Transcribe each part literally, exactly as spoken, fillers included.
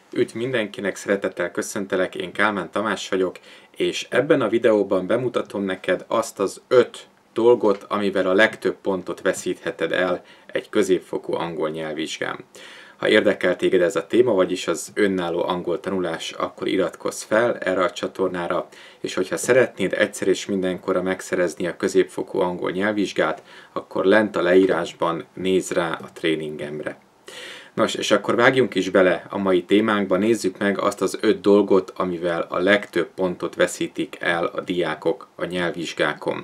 Üdv mindenkinek, szeretettel köszöntelek, én Kálmán Tamás vagyok, és ebben a videóban bemutatom neked azt az öt dolgot, amivel a legtöbb pontot veszítheted el egy középfokú angol nyelvvizsgán. Ha érdekel téged ez a téma, vagyis az önálló angol tanulás, akkor iratkozz fel erre a csatornára, és hogyha szeretnéd egyszer és mindenkorra megszerezni a középfokú angol nyelvvizsgát, akkor lent a leírásban nézz rá a tréningemre. Nos, és akkor vágjunk is bele a mai témánkba, nézzük meg azt az öt dolgot, amivel a legtöbb pontot veszítik el a diákok a nyelvvizsgákon.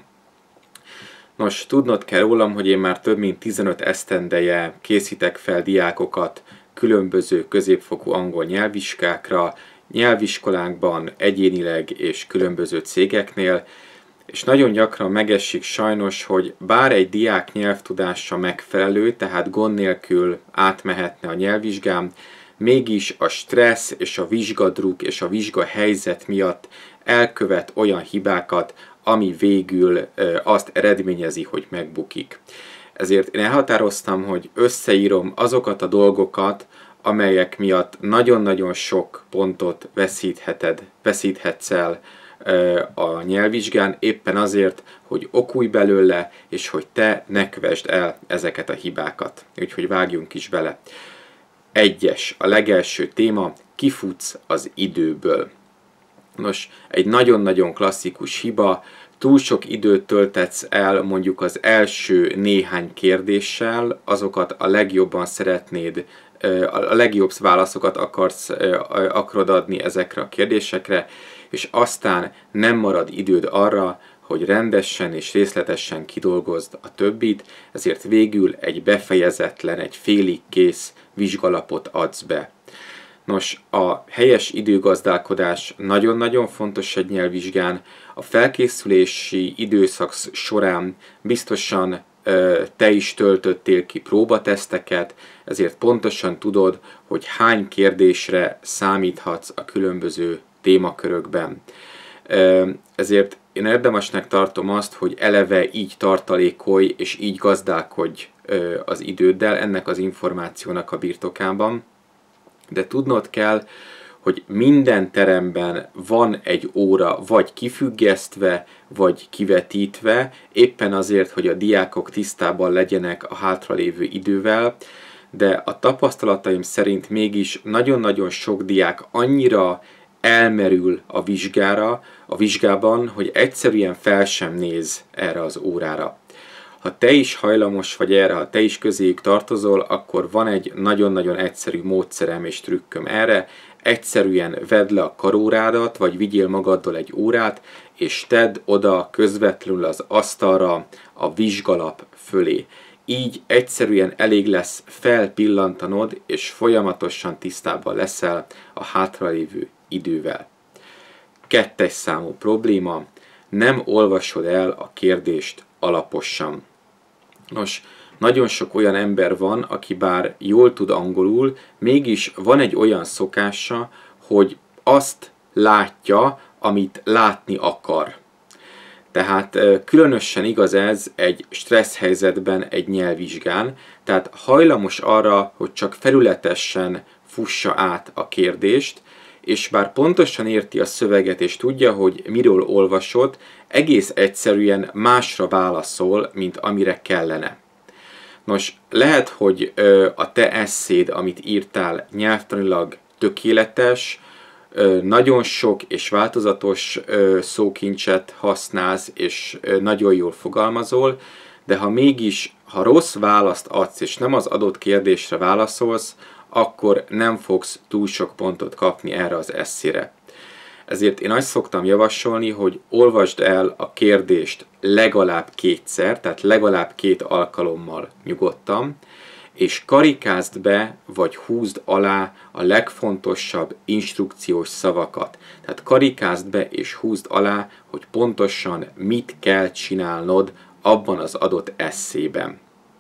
Nos, tudnod kell rólam, hogy én már több mint tizenöt esztendeje készítek fel diákokat különböző középfokú angol nyelvvizsgákra, nyelviskolákban, egyénileg és különböző cégeknél, és nagyon gyakran megesik sajnos, hogy bár egy diák nyelvtudása megfelelő, tehát gond nélkül átmehetne a nyelvvizsgán, mégis a stressz és a vizsgadruk és a vizsgahelyzet miatt elkövet olyan hibákat, ami végül azt eredményezi, hogy megbukik. Ezért én elhatároztam, hogy összeírom azokat a dolgokat, amelyek miatt nagyon-nagyon sok pontot veszítheted, veszíthetsz el a nyelvvizsgán, éppen azért, hogy okulj belőle, és hogy te ne kövesd el ezeket a hibákat. Úgyhogy vágjunk is bele. Egyes, a legelső téma, kifutsz az időből. Nos, egy nagyon-nagyon klasszikus hiba, túl sok időt töltetsz el mondjuk az első néhány kérdéssel, azokat a legjobban szeretnéd, a legjobb válaszokat akarsz, akarod adni ezekre a kérdésekre, és aztán nem marad időd arra, hogy rendesen és részletesen kidolgozd a többit, ezért végül egy befejezetlen, egy félig kész vizsgalapot adsz be. Nos, a helyes időgazdálkodás nagyon-nagyon fontos egy nyelvvizsgán. A felkészülési időszak során biztosan te is töltöttél ki próbateszteket, ezért pontosan tudod, hogy hány kérdésre számíthatsz a különböző témakörökben. Ezért én érdemesnek tartom azt, hogy eleve így tartalékolj és így gazdálkodj az időddel ennek az információnak a birtokában. De tudnod kell, hogy minden teremben van egy óra vagy kifüggesztve, vagy kivetítve, éppen azért, hogy a diákok tisztában legyenek a hátralévő idővel, de a tapasztalataim szerint mégis nagyon-nagyon sok diák annyira elmerül a vizsgára, a vizsgában, hogy egyszerűen fel sem néz erre az órára. Ha te is hajlamos vagy erre, ha te is közéjük tartozol, akkor van egy nagyon-nagyon egyszerű módszerem és trükköm erre. Egyszerűen vedd le a karórádat, vagy vigyél magaddal egy órát, és tedd oda közvetlenül az asztalra a vizsgalap fölé. Így egyszerűen elég lesz felpillantanod, és folyamatosan tisztában leszel a hátralévő idővel. Kettes számú probléma, nem olvasod el a kérdést alaposan. Nos, nagyon sok olyan ember van, aki bár jól tud angolul, mégis van egy olyan szokása, hogy azt látja, amit látni akar. Tehát különösen igaz ez egy stressz helyzetben, egy nyelvvizsgán, tehát hajlamos arra, hogy csak felületesen fussa át a kérdést, és bár pontosan érti a szöveget és tudja, hogy miről olvasod, egész egyszerűen másra válaszol, mint amire kellene. Nos, lehet, hogy a te esszéd, amit írtál, nyelvtanilag tökéletes, nagyon sok és változatos szókincset használsz, és nagyon jól fogalmazol, de ha mégis, ha rossz választ adsz, és nem az adott kérdésre válaszolsz, akkor nem fogsz túl sok pontot kapni erre az esszére. Ezért én azt szoktam javasolni, hogy olvasd el a kérdést legalább kétszer, tehát legalább két alkalommal nyugodtan, és karikázd be, vagy húzd alá a legfontosabb instrukciós szavakat. Tehát karikázd be és húzd alá, hogy pontosan mit kell csinálnod abban az adott esszében.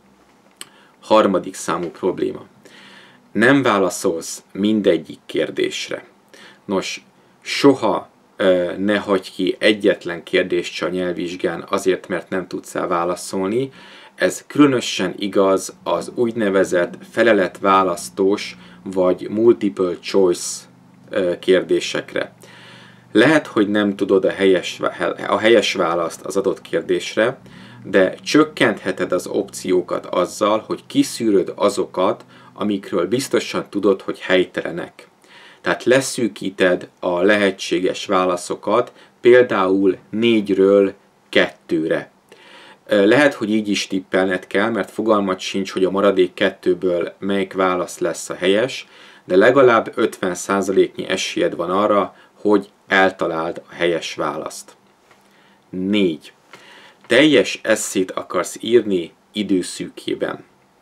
Harmadik számú probléma. Nem válaszolsz mindegyik kérdésre. Nos, soha ö, ne hagyj ki egyetlen kérdést se a nyelvvizsgán azért, mert nem tudsz rá válaszolni. Ez különösen igaz az úgynevezett feleletválasztós vagy multiple choice kérdésekre. Lehet, hogy nem tudod a helyes, a helyes választ az adott kérdésre, de csökkentheted az opciókat azzal, hogy kiszűröd azokat, amikről biztosan tudod, hogy helytelenek. Tehát leszűkíted a lehetséges válaszokat, például négyről kettőre. Lehet, hogy így is tippelned kell, mert fogalmad sincs, hogy a maradék kettőből melyik válasz lesz a helyes, de legalább ötven százaléknyi esélyed van arra, hogy eltaláld a helyes választ. négy. Teljes esszét akarsz írni időszűkében.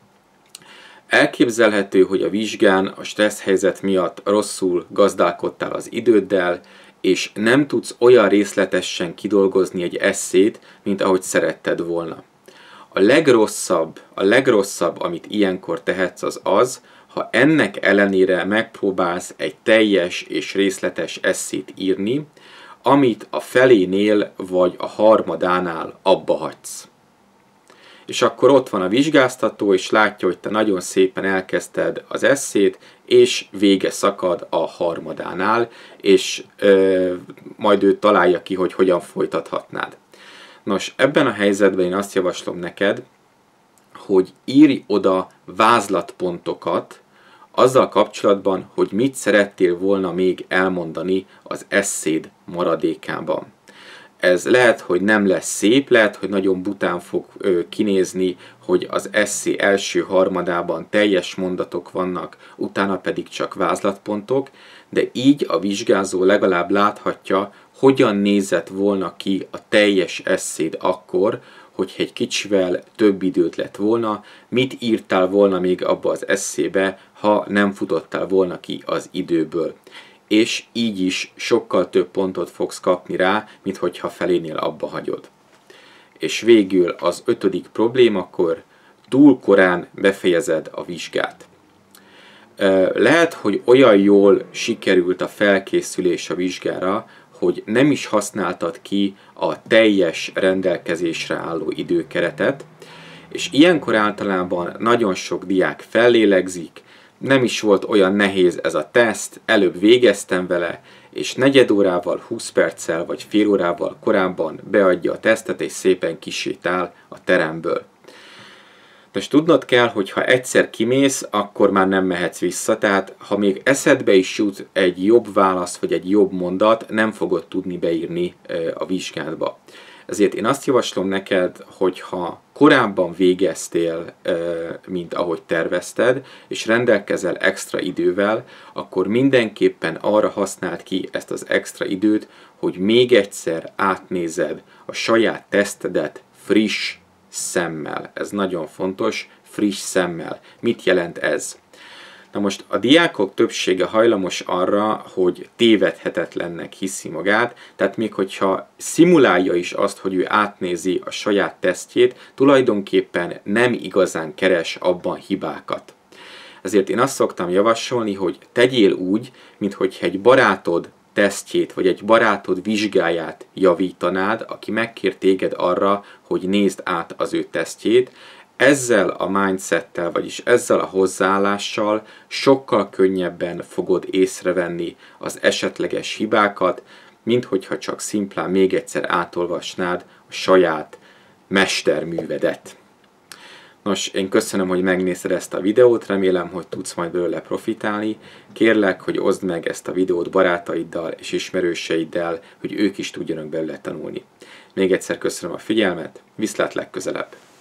Elképzelhető, hogy a vizsgán a stressz helyzet miatt rosszul gazdálkodtál az időddel, és nem tudsz olyan részletesen kidolgozni egy esszét, mint ahogy szeretted volna. A legrosszabb, a legrosszabb, amit ilyenkor tehetsz, az az, ha ennek ellenére megpróbálsz egy teljes és részletes esszét írni, amit a felénél vagy a harmadánál abba hagysz. És akkor ott van a vizsgáztató, és látja, hogy te nagyon szépen elkezdted az esszét, és vége szakad a harmadánál, és ö, majd ő találja ki, hogy hogyan folytathatnád. Nos, ebben a helyzetben én azt javaslom neked, hogy írj oda vázlatpontokat azzal kapcsolatban, hogy mit szerettél volna még elmondani az esszéd maradékában. Ez lehet, hogy nem lesz szép, lehet, hogy nagyon bután fog ö, kinézni, hogy az esszé első harmadában teljes mondatok vannak, utána pedig csak vázlatpontok, de így a vizsgázó legalább láthatja, hogyan nézett volna ki a teljes esszéd akkor, hogyha egy kicsivel több időt lett volna, mit írtál volna még abba az esszébe, ha nem futottál volna ki az időből. És így is sokkal több pontot fogsz kapni rá, mint hogyha felénél abba hagyod. És végül az ötödik problémakor túl korán befejezed a vizsgát. Lehet, hogy olyan jól sikerült a felkészülés a vizsgára, hogy nem is használtad ki a teljes rendelkezésre álló időkeretet, és ilyenkor általában nagyon sok diák fellélegzik, nem is volt olyan nehéz ez a teszt, előbb végeztem vele, és negyed órával, húsz perccel vagy fél órával korábban beadja a tesztet, és szépen kisétál a teremből. Most tudnod kell, hogy ha egyszer kimész, akkor már nem mehetsz vissza, tehát ha még eszedbe is jut egy jobb válasz, vagy egy jobb mondat, nem fogod tudni beírni a vizsgádba. Ezért én azt javaslom neked, hogy ha korábban végeztél, mint ahogy tervezted, és rendelkezel extra idővel, akkor mindenképpen arra használd ki ezt az extra időt, hogy még egyszer átnézed a saját tesztedet friss szemmel. Ez nagyon fontos, friss szemmel. Mit jelent ez? Na most a diákok többsége hajlamos arra, hogy tévedhetetlennek hiszi magát, tehát még hogyha szimulálja is azt, hogy ő átnézi a saját tesztjét, tulajdonképpen nem igazán keres abban hibákat. Ezért én azt szoktam javasolni, hogy tegyél úgy, mintha egy barátod tesztjét, vagy egy barátod vizsgáját javítanád, aki megkér téged arra, hogy nézd át az ő tesztjét. Ezzel a mindsettel, vagyis ezzel a hozzáállással sokkal könnyebben fogod észrevenni az esetleges hibákat, mint hogyha csak szimplán még egyszer átolvasnád a saját mesterművedet. Nos, én köszönöm, hogy megnézted ezt a videót, remélem, hogy tudsz majd belőle profitálni. Kérlek, hogy oszd meg ezt a videót barátaiddal és ismerőseiddel, hogy ők is tudjanak belőle tanulni. Még egyszer köszönöm a figyelmet, viszlát legközelebb!